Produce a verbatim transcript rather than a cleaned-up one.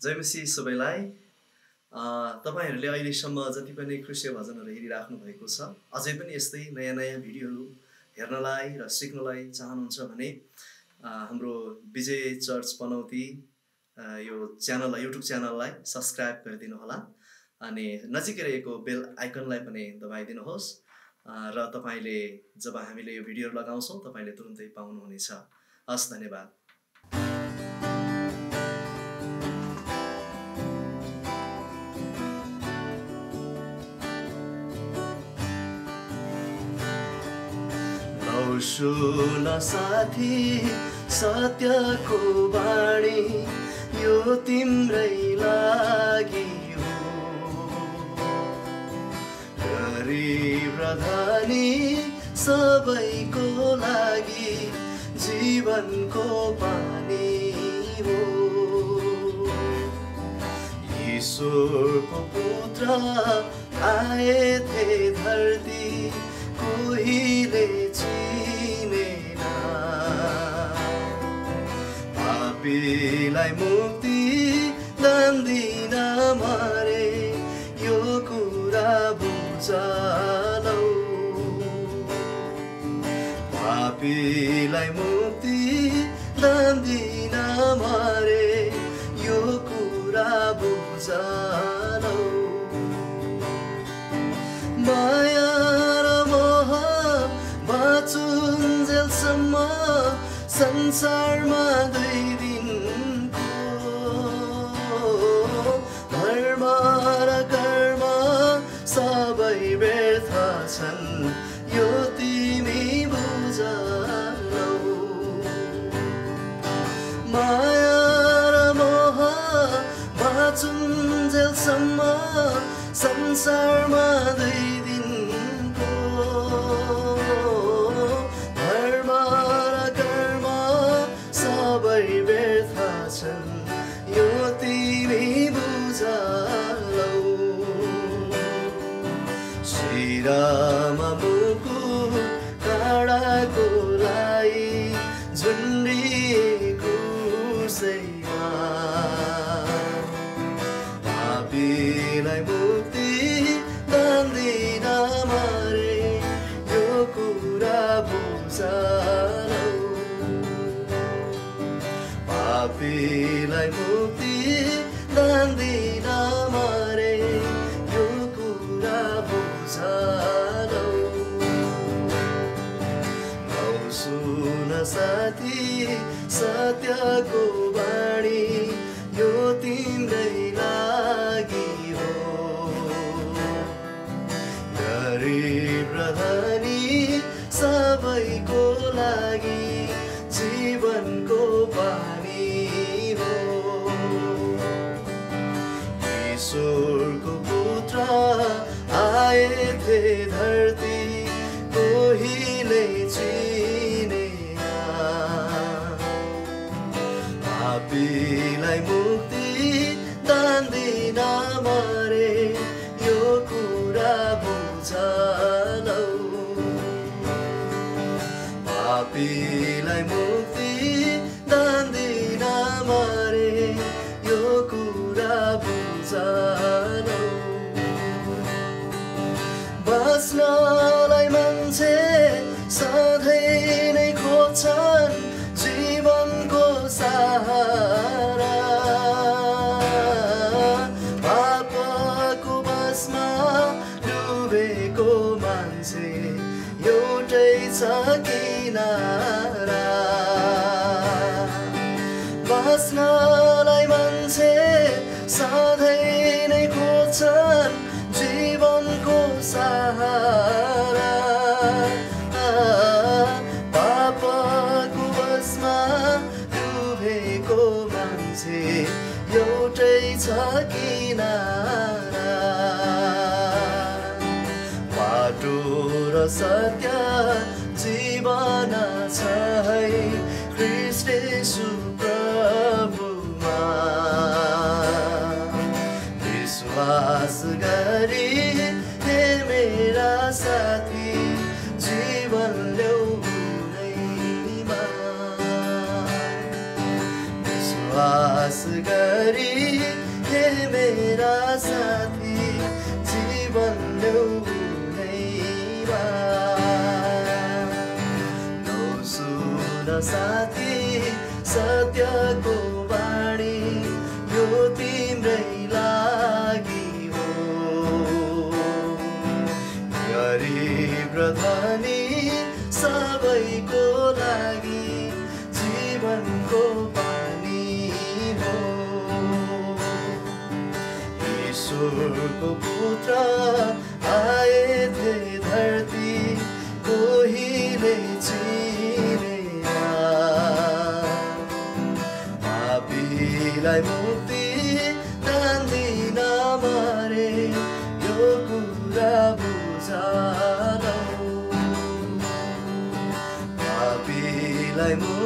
जय मसीह सबैलाई। तपाईहरुले अहिलेसम्म जति पनि क्रिस्चियन भजनहरु हेरिराख्नु भएको छ, अझै पनि यस्तै नयाँ नयाँ भिडियोहरु हेर्नलाई र सिक्नलाई चाहनुहुन्छ भने हाम्रो विजय चर्च पनौती यो च्यानललाई युट्युब च्यानललाई सब्स्क्राइब गरिदिनु होला अनि नजिकै रहेको बेल आइकनलाई पनि दबाइदिनुहोस् र तपाईले जब हामीले यो भिडियोहरु लगाउँछौं तपाईले तुरुन्तै पाउनुहुनेछ। हस्, धन्यवाद। सुन साथी सत्यको बाणी, यो तिम्रै लागि हो। गरीब र धनी सबैको लागि जीवनको पानी हो। ईश्वरको पुत्र आए थे धरती, कोहीले पापीलाई मुक्ति दान दिन मरे, यो कुरा बुझलौ। पापीलाई मुक्ति दान दिन मरे, यो कुरा बुझलौ। माया र मोह बाँचुन्जेलसम्म संसारमा दुई दिनको, धर्म र कर्म सबै व्यर्थ छन्, यो तिमी बुझलौ। माया र मोह बाँचुन्जेलसम्म संसारमा दुई यो तिमी बुझलौ। शिरमा मुकुट काँडाको लाई झुन्डिएको कुर्सीमा, पापीलाई मुक्ति दान दिन मरे, यो कुरा बुझलौ। पापीलाई मुक्ति दान दिन मरे, यो कुरा बुझलौ। औ सुन साथी सत्यको बाणी, यो तिम्रै लागि हो। गरीब र धनी सबैको लागि जीवनको पानी हो। ईश्वरको पुत्र आए थे धरती, कोहीले चिनेन। पापीलाई मुक्ति दान दिन मरे, यो कुरा बुझलौ। पापीलाई मुक्ति दान दिन मरे, यो कुरा बुझलौ। बाँच्नलाई मान्छे सधैँ नै खोज्छन् जीवनको सहारा। पापको बसमा डुबेको मान्छे एउटै छ किनारा। बाँच्नलाई मान्छे सधैँ नै खोज्छन् जीवनको सहारा। पापको बसमा डुबेको मान्छे एउटै छ किनारा। बाटो र सत्य जीवन छ है ख्रीष्ट येशू प्रभुमा। विश्वास गरी हे मेरा साथी, जीवन ल्याउ हुँदैमा। विश्वास गरी गरी हे मेरा साथी जीवन ल्याउनैमा नौ सुन साथी सत्यको बाणी यो तिम्रै लागि हो गरीब र धनी सबैको लागि जीवनको पानी हो ईश्वरको पुत्र आए थे धरती कोहीले चिनेन पापीलाई मुक्ति दान दिन मरे यो कुरा बुझालौ पापीलाई